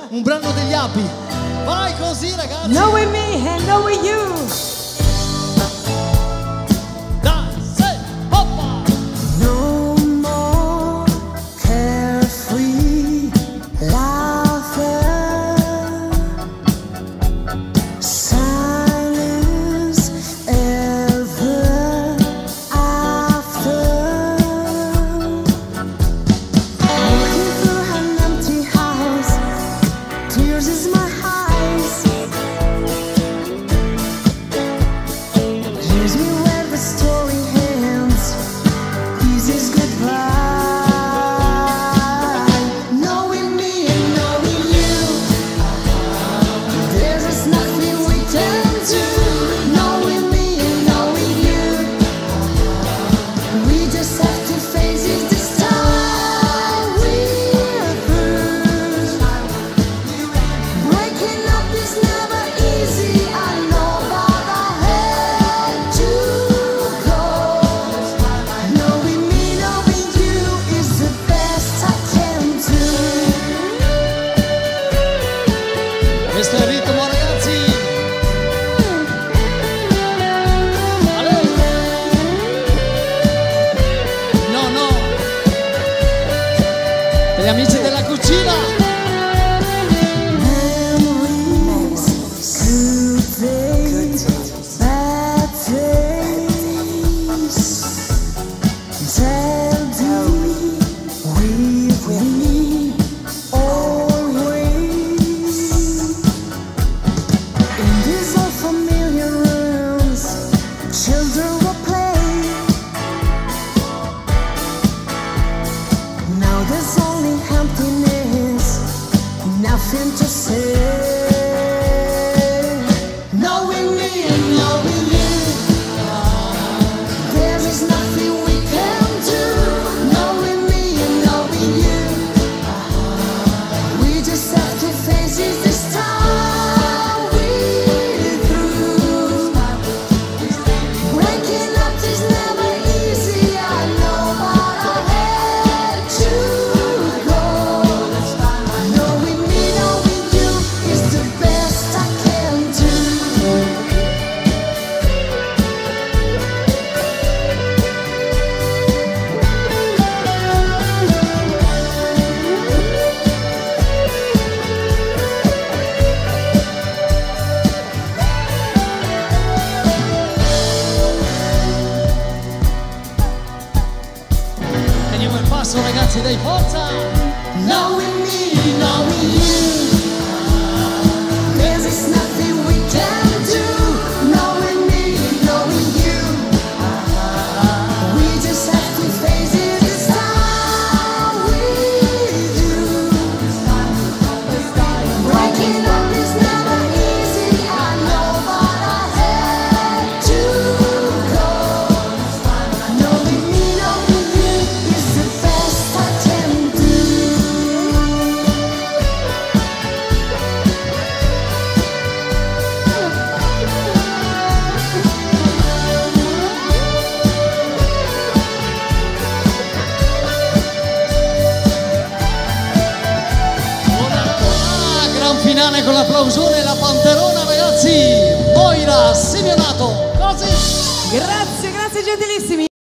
un brano degli api. Vai così ragazzi. Knowing me and knowing you. Dai, sei, hoppa. No more carefree laughter. Silence ever after. Walking through an empty house, tears is my eyes. Here's me where the story ends. This is goodbye. Knowing me and knowing you, there is nothing we can do. Knowing me and knowing you, we just have to face it this time. We're through. Breaking up is never easy, I know, but I had to go. Knowing me, knowing you is the best I can do. Questo è il ritmo ragazzi. Ale. No, no. Per gli amici della cucina. Memories, good days, bad days. Tell me with me always. In these old familiar rooms, children will play. Now there's only emptiness, nothing to say. Knowing me and knowing you, there is nothing we can do. Knowing me and knowing you, we just have to face it this time. We're through. Breaking up is never easy, I know, but I had to go. Knowing me, knowing you is the best I can do. Teniamo il passo ragazzi, dai forza. Knowing me, knowing you, there is nothing we can do. Knowing me, knowing you, we just have to face it this time. We do. Breaking up is never easy, I know, but I had to go. Knowing me, knowing you is the best I can do. Gran finale con l'applausone e la panterona ragazzi. Moira, Simeonato, così. Grazie, grazie gentilissimi.